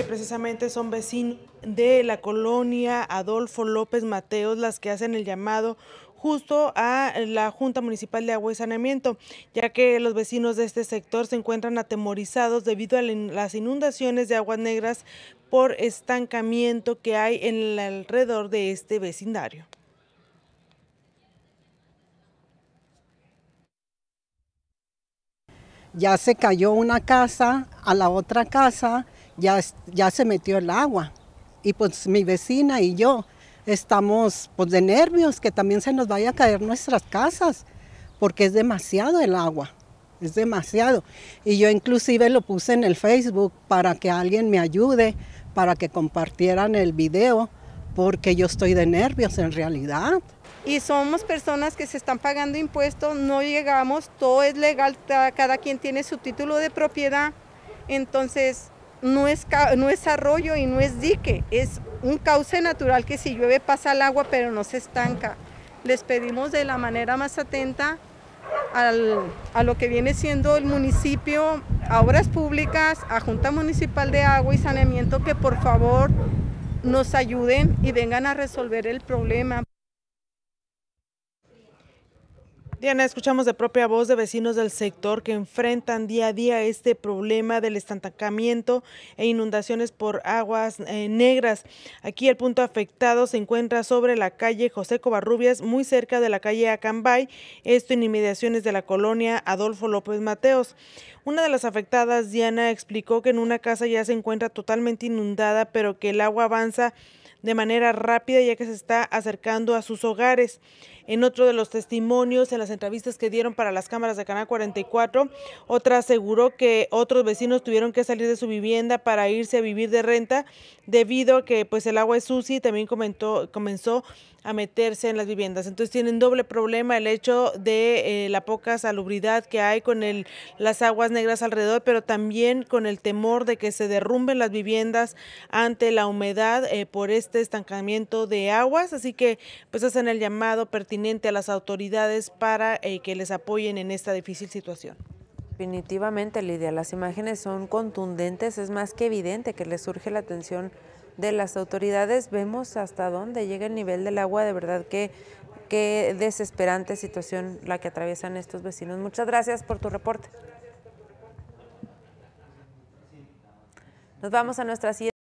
precisamente son vecinos de la colonia Adolfo López Mateos las que hacen el llamado justo a la Junta Municipal de Agua y Saneamiento, ya que los vecinos de este sector se encuentran atemorizados debido a las inundaciones de aguas negras por estancamiento que hay en el alrededor de este vecindario. Ya se cayó una casa, a la otra casa ya se metió el agua. Y pues mi vecina y yo estamos pues de nervios que también se nos vaya a caer nuestras casas, porque es demasiado el agua, es demasiado. Y yo inclusive lo puse en el Facebook para que alguien me ayude, para que compartieran el video, porque yo estoy de nervios en realidad. Y somos personas que se están pagando impuestos, no llegamos, todo es legal, cada quien tiene su título de propiedad, entonces no es arroyo y no es dique, es un cauce natural que si llueve pasa el agua pero no se estanca. Les pedimos de la manera más atenta a lo que viene siendo el municipio, a Obras Públicas, a Junta Municipal de Agua y Saneamiento, que por favor nos ayuden y vengan a resolver el problema. Diana, escuchamos de propia voz de vecinos del sector que enfrentan día a día este problema del estancamiento e inundaciones por aguas negras. Aquí el punto afectado se encuentra sobre la calle José Covarrubias, muy cerca de la calle Acambay, esto en inmediaciones de la colonia Adolfo López Mateos. Una de las afectadas, Diana, explicó que en una casa ya se encuentra totalmente inundada, pero que el agua avanza de manera rápida ya que se está acercando a sus hogares. En otro de los testimonios, en las entrevistas que dieron para las cámaras de Canal 44, otra aseguró que otros vecinos tuvieron que salir de su vivienda para irse a vivir de renta debido a que pues el agua es sucia y también comenzó a meterse en las viviendas. Entonces tienen doble problema, el hecho de la poca salubridad que hay con las aguas negras alrededor, pero también con el temor de que se derrumben las viviendas ante la humedad por este estancamiento de aguas. Así que pues hacen el llamado pertinente a las autoridades para que les apoyen en esta difícil situación. Definitivamente, Lidia, las imágenes son contundentes, es más que evidente que les surge la atención de las autoridades. Vemos hasta dónde llega el nivel del agua, de verdad que qué desesperante situación la que atraviesan estos vecinos. Muchas gracias por tu reporte. Nos vamos a nuestra siguiente.